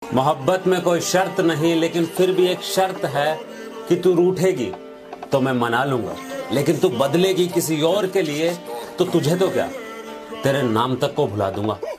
मोहब्बत में कोई शर्त नहीं, लेकिन फिर भी एक शर्त है कि तू रूठेगी तो मैं मना लूंगा, लेकिन तू बदलेगी किसी और के लिए तो तुझे तो क्या, तेरे नाम तक को भुला दूंगा।